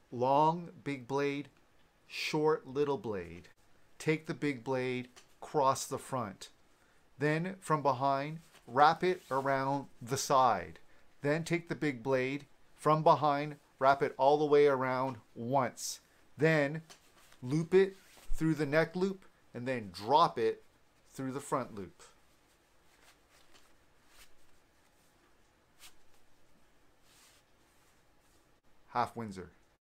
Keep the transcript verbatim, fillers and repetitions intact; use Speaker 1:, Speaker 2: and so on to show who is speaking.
Speaker 1: long big blade, short little blade. Take the big blade, cross the front. Then from behind, wrap it around the side. Then take the big blade from behind, wrap it all the way around once. Then loop it through the neck loop and then drop it through the front loop. Half Windsor.